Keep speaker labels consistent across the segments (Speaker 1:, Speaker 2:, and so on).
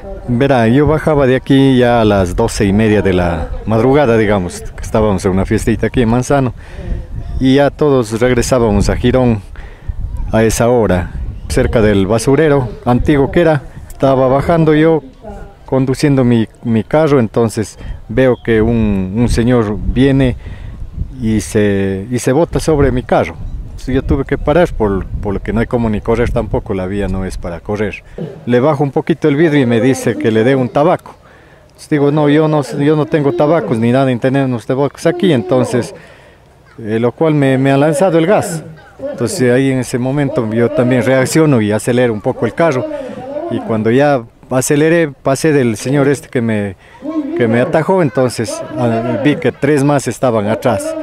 Speaker 1: Verá, yo bajaba de aquí ya a las 12:30 de la madrugada, digamos, que estábamos en una fiestita aquí en Manzano, y ya todos regresábamos a Girón a esa hora, cerca del basurero antiguo que era. Estaba bajando yo, conduciendo mi carro, entonces veo que un señor viene y se bota sobre mi carro. Yo tuve que parar por lo que no hay como ni correr tampoco, la vía no es para correr. Le bajo un poquito el vidrio y me dice que le dé un tabaco. Entonces digo, no, yo no tengo tabacos ni nada, ni tenemos tabacos aquí, entonces, lo cual me ha lanzado el gas. Entonces ahí en ese momento yo también reacciono y acelero un poco el carro, y cuando ya aceleré, pasé del señor este que me atajó, entonces vi que 3 más estaban atrás.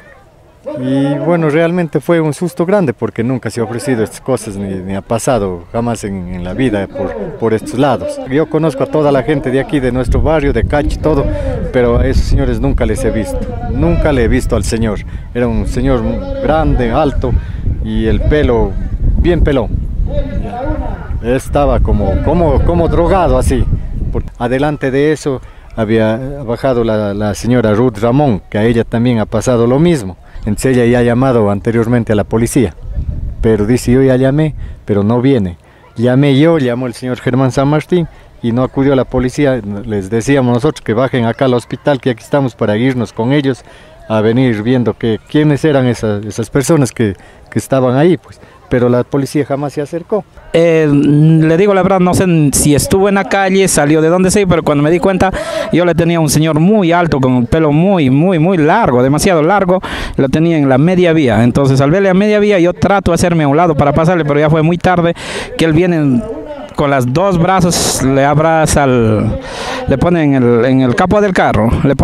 Speaker 1: Y bueno, realmente fue un susto grande porque nunca se ha ofrecido estas cosas, ni ha pasado jamás en la vida por estos lados. Yo conozco a toda la gente de aquí, de nuestro barrio, de Cachi, todo, pero a esos señores nunca les he visto. Nunca le he visto al señor. Era un señor grande, alto, y el pelo bien pelón. Estaba como drogado así. Adelante de eso había bajado la señora Ruth Ramón, que a ella también ha pasado lo mismo. Entonces ella ya ha llamado anteriormente a la policía, pero dice, yo ya llamé, pero no viene. Llamé yo, llamó el señor Germán San Martín y no acudió a la policía. Les decíamos nosotros que bajen acá al hospital, que aquí estamos para irnos con ellos a venir viendo quiénes eran esas personas que estaban ahí, pues. Pero la policía jamás se acercó.
Speaker 2: Le digo la verdad, no sé si estuvo en la calle, salió de donde sea, pero cuando me di cuenta, yo le tenía un señor muy alto, con el pelo muy largo, demasiado largo, lo tenía en la media vía. Entonces al verle a media vía, yo trato de hacerme a un lado para pasarle, pero ya fue muy tarde, que él viene con las 2 brazos, le abraza, le pone en el capó del carro,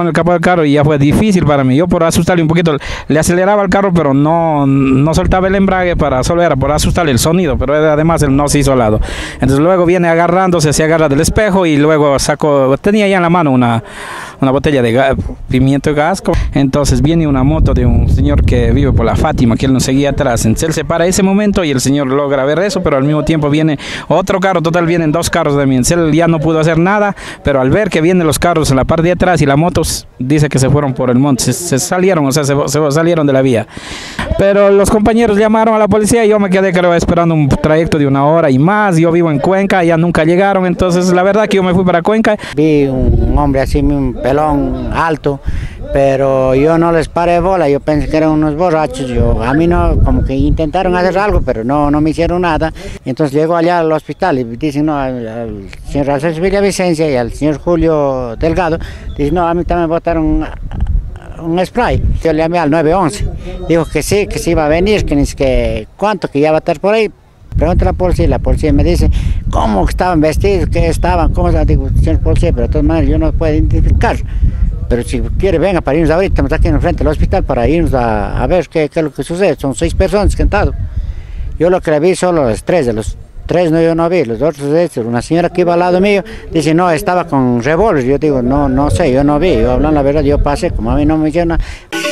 Speaker 2: y ya fue difícil para mí. Yo por asustarle un poquito, le aceleraba el carro, pero no soltaba el embrague, solo era por asustarle el sonido, pero además él no se hizo al lado. Entonces luego viene agarrándose, se agarra del espejo y luego tenía ya en la mano una botella de pimiento de gas. Entonces viene una moto de un señor que vive por la Fátima, que él nos seguía atrás. Entonces él se para ese momento y el señor logra ver eso, pero al mismo tiempo viene otro carro. Total, vienen 2 carros de mí. Él ya no pudo hacer nada, pero al ver que vienen los carros en la parte de atrás y la moto, dice que se fueron por el monte, se salieron, o sea, se salieron de la vía. Pero los compañeros llamaron a la policía y yo me quedé, creo, esperando un trayecto de 1 hora y más. Yo vivo en Cuenca, ya nunca llegaron, entonces la verdad que yo me fui para Cuenca.
Speaker 3: Vi un hombre así, un pelón alto, pero yo no les paré bola, yo pensé que eran unos borrachos. A mí no, como que intentaron hacer algo, pero no me hicieron nada. Entonces llego allá al hospital y dicen, no, al señor Alfonso Villavicencia y al señor Julio Delgado, dicen, no, a mí también botaron un spray. Yo le llamé al 911, dijo que sí iba a venir, que cuánto, que ya va a estar por ahí. Pregunta a la policía me dice, ¿cómo estaban vestidos? ¿Qué estaban? ¿Cómo estaban? Digo, señor policía, pero de todas maneras yo no puedo identificar. Pero si quiere, venga para irnos ahorita, estamos aquí en frente del hospital para irnos a ver qué es lo que sucede. Son 6 personas que han estado. Yo lo que le vi solo los 3, de los 3 no, yo no vi, los otros, una señora que iba al lado mío, dice, no, estaba con revólver. Yo digo, no sé, yo no vi, yo hablando la verdad, yo pasé, como a mí no me hicieron nada.